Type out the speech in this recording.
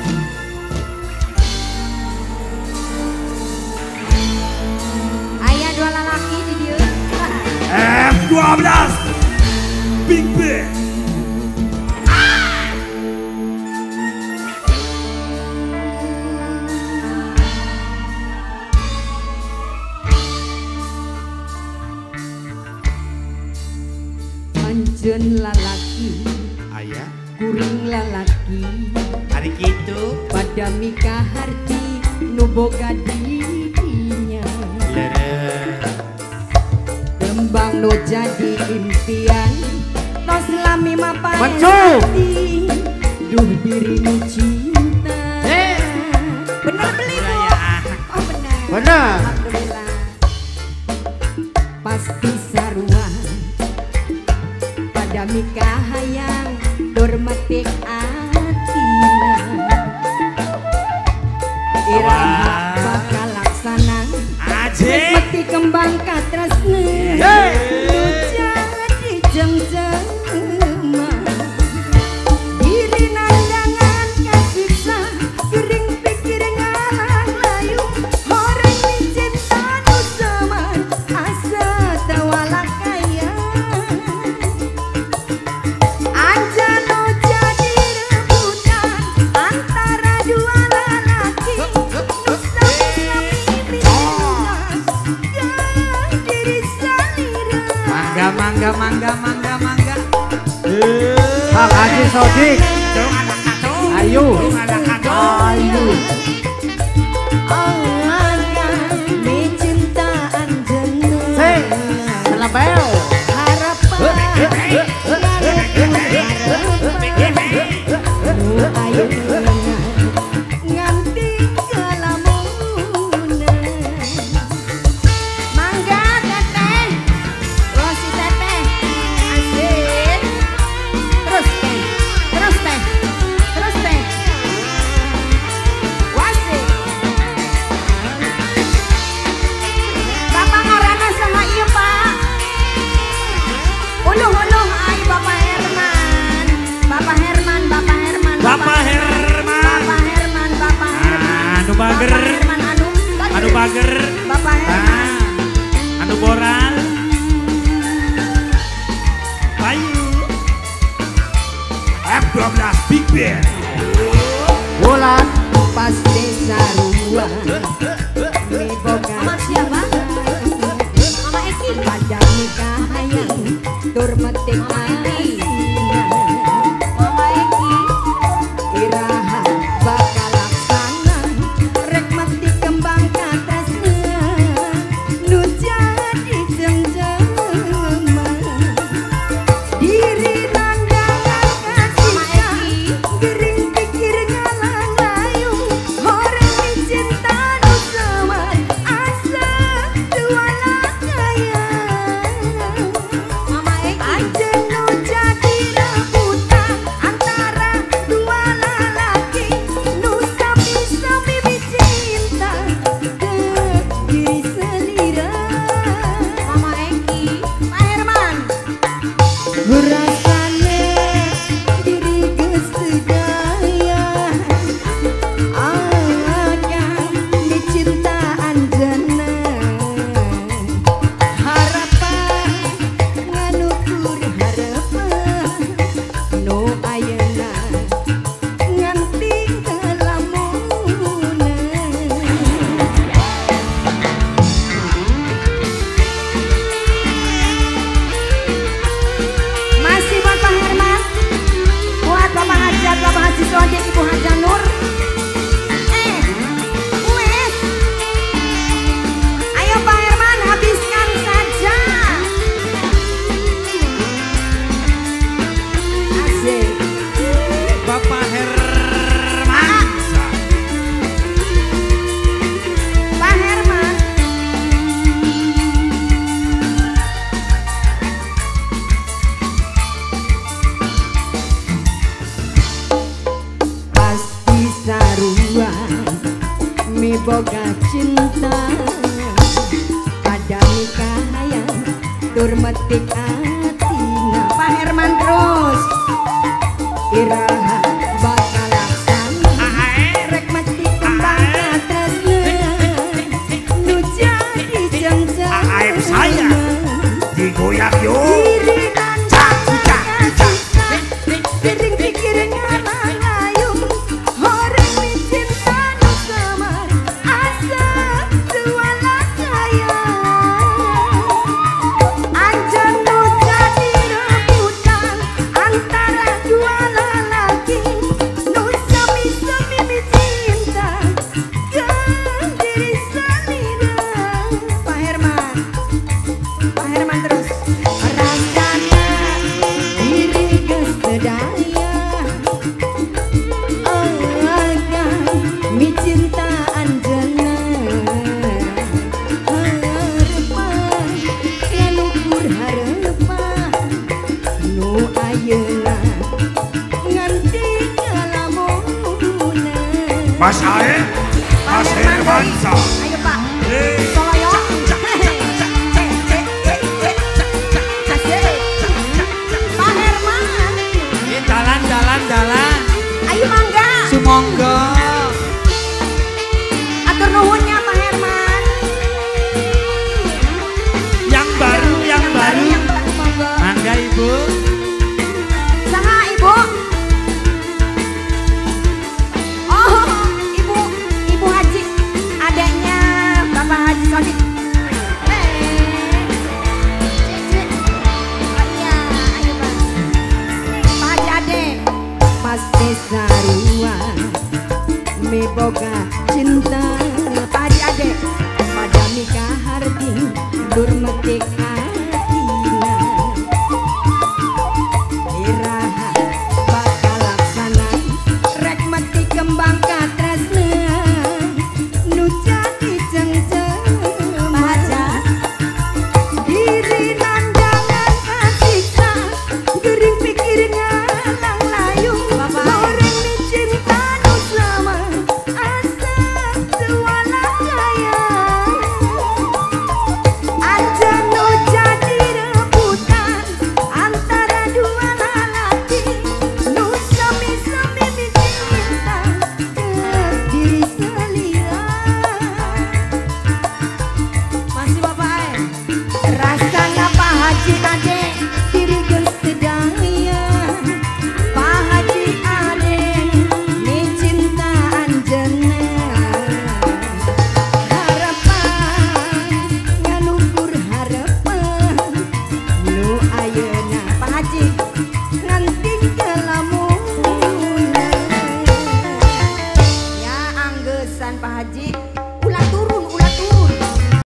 Ayah dua lalaki di dia. F12 Big Bang. Anjen lalaki, Ayah, kuring lalaki, hari gitu. pada mika harti nuboga dirinya. Kembang no jadi impian, no selami mapan hati, duh dirimu cinta. Bener beli bu? Oh bener. Bener. Alhamdulillah. Pasti sarua pada mika hayang dormetik atina. Iraha bakal laksana mati kembang katresna nu jadi jengjema diri nandangan kasiksa gering pikir ngalang layu horeng cinta nu zaman asa tawala kaya anjano jadi rebutan antara dua lalaki nu sami-sami diri salira. Mangga. Pak Haji Sodik. Ayu. Ayu. Selebel. Anu bager, Bapak Herman, anu boran, Bayu, F12 Big Bang. Bulan. pasti sarua mi boga siapa? Mama Eki pada nikah hayang tur metik asina Mama Eki iraha bakal laksana rek mati kembang katresna nu jadi jengjema diri nandangan kasihnya gering pikir ngalang layu horeng di cinta nu seman asa tuala kaya Mama Eki anjeun nu jadi rebutan antara dua lalaki nu sami-sami bicinta dek diri selira Mama Eki Pak Herman Rasane diri geus teu daya akan dicinta anjeunna harapan nganukur harapan nu ayeuna nganti kelamunan masih buat Pak Herman, buat Bapak Hajat, Bapak Haji Sodik, Ibu Haja Nur. Wes, ayo Pak Herman habiskan saja. Asik. Bapak Herman. Pak Herman. Pasti sarua mi boga cinta pada nikah hayang tur metik atina Pak Herman terus iraha bakal laksana Mas Ae, Mas Hermansa. Ayo Pak. Solo yo. Pak Herman. Dalan. Ayo mangga. Sumangga. Atur nuhunnya Pak Herman. Yang baru. Monggo. Mangga Ibu. Saha Ibu? Oh, Ibu Haji, adanya Bapak Haji Sodik. Cik. Oh iya, ayo Pak. Pak Haji Ade. Pasti sarua meboga cinta Pak Haji Ade. Pada Mika Hardi, dur metik